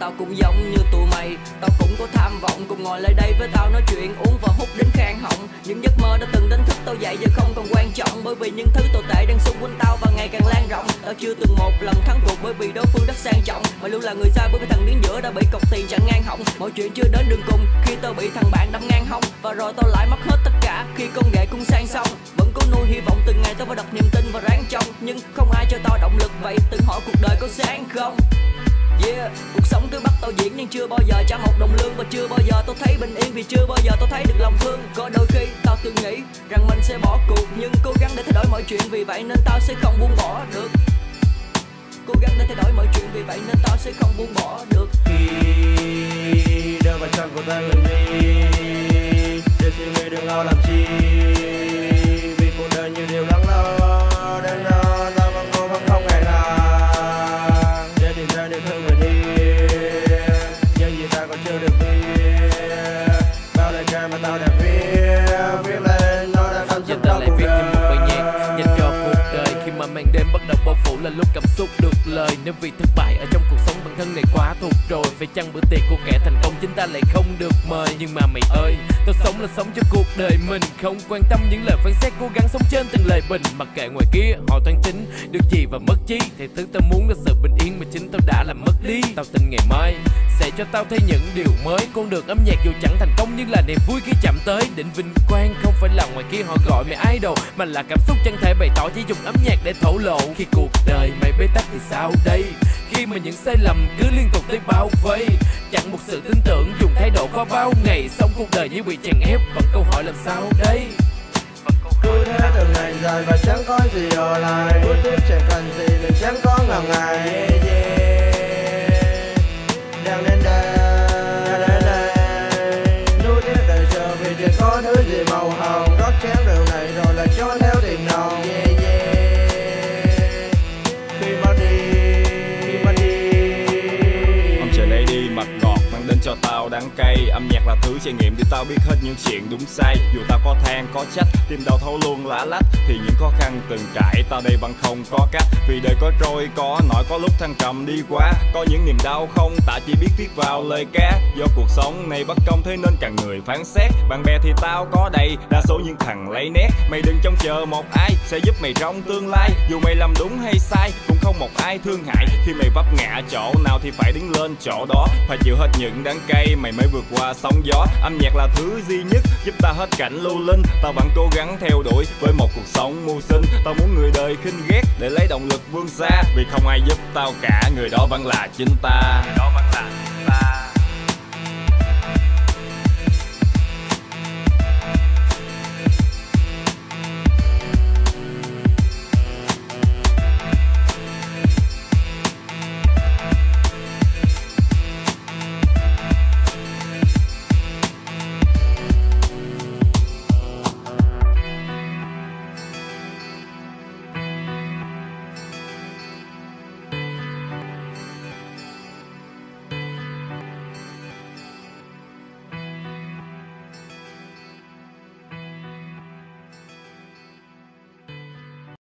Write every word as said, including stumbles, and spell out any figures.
tao cũng giống như tụi mày, tao cũng có tham vọng, cùng ngồi lại đây với tao nói chuyện, uống và hút đến khang họng. Những giấc mơ đã từng đánh thức tao dậy giờ không còn quan trọng, bởi vì những thứ tồi tệ đang xung quanh tao và ngày càng lan rộng. Tao chưa từng một lần thắng cuộc bởi vì đối phương rất sang trọng, mà luôn là người sai bởi vì thằng đứng giữa đã bị cọc tiền chặn ngang họng. Mọi chuyện chưa đến đường cùng khi tao bị thằng bạn đâm ngang hông, và rồi tao lại mất hết tất cả khi công nghệ cũng sang xong. Vẫn cố nuôi hy vọng từng ngày tao phải đặt niềm tin và ráng trông, nhưng không ai cho tao động lực vậy. Từng hỏi cuộc đời có sáng không? Yeah, cuộc sống cứ bắt tao diễn nhưng chưa bao giờ trả một đồng lương, và chưa bao giờ tao thấy bình yên vì chưa bao giờ tao thấy được lòng thương. Có đôi khi tao tự nghĩ rằng mình sẽ bỏ cuộc, nhưng cố gắng để thay đổi mọi chuyện, vì vậy nên tao sẽ không buông bỏ được. Cố gắng để thay đổi mọi chuyện, vì vậy nên tao sẽ không buông bỏ được. Khi đưa vào trong cuộc đời mình đi, để suy nghĩ đừng lo làm chi, vì cuộc đời như điều lắng lo. Đến đó ta vẫn ngồi vẫn không ngày nào để tìm ra điều thương người đi, nhưng vì ta còn chưa được biết bao lời ca mà tao đã viết viết lên, nó đã thấm giờ sâu ta trong lại cuộc viết thêm một bài đời. nhạc dành cho cuộc đời, khi mà màn đêm bắt đầu bao phủ là lúc cảm xúc được lời. Nếu vì thất bại ở trong cuộc sống bản thân này quá thuộc rồi, phải chăng bữa tiệc của kẻ thành công chính ta lại không được mời. Nhưng mà mày ơi, tao sống là sống cho cuộc đời mình, không quan tâm những lời phán xét, cố gắng sống trên từng lời bình. Mặc kệ ngoài kia họ toan tính được gì và mất chi, thì thứ tao muốn là sự bình yên mà chính tao đã làm mất đi. Tao tin ngày mai sẽ cho tao thấy những điều mới, con đường âm nhạc dù chẳng thành công nhưng là niềm vui khi chạm tới đỉnh vinh quang. Không phải là ngoài kia họ gọi mày idol, mà là cảm xúc chẳng thể bày tỏ, chỉ dùng âm nhạc để thổ lộ. Khi cuộc đời mày bế tắc thì sao đây, khi mà những sai lầm cứ liên tục tới bao vây, chẳng một sự tin tưởng dùng thái độ qua bao ngày, xong cuộc đời như bị chèn ép bằng câu hỏi làm sao đây. Cứ thế từng ngày dài và chẳng có gì ở lại, bước tiếp chẳng cần gì nên chẳng có ngần ngày. Yeah. Đang đến đây, đến đây, nuối tiếc đời chờ vì chưa có thứ gì màu hồng, rót chén rượu này rồi lại cho theo tiền nồng. Yeah, yeah. Khi mà đi, khi mà đi, ông trời lấy đi mật ngọt mang đến cho tao đắng cay. Âm nhạc là thứ trải nghiệm để tao biết hết những chuyện đúng sai, dù tao có than có trách, tim đau thấu luôn lá lách, thì những khó khăn từng trải tao đây vẫn không có cách. Vì đời có trôi có nổi, có lúc thăng trầm đi quá, có những niềm đau không ta chỉ biết viết vào lời ca. Do cuộc sống này bất công thế nên càng người phán xét, bạn bè thì tao có đầy, đa số những thằng lấy nét. Mày đừng trông chờ một ai sẽ giúp mày trong tương lai, dù mày làm đúng hay sai cũng không một ai thương hại. Khi mày vấp ngã chỗ nào thì phải đứng lên chỗ đó, phải chịu hết những đắng cay mày mới vượt qua sóng gió. Âm nhạc là thứ duy nhất giúp ta hết cảnh lưu linh, tao vẫn cố gắng theo đuổi với một cuộc sống mưu sinh. Tao muốn người đời khinh ghét để lấy động lực vươn xa, vì không ai giúp tao cả, người đó vẫn là chính ta, người đó vẫn là chính ta.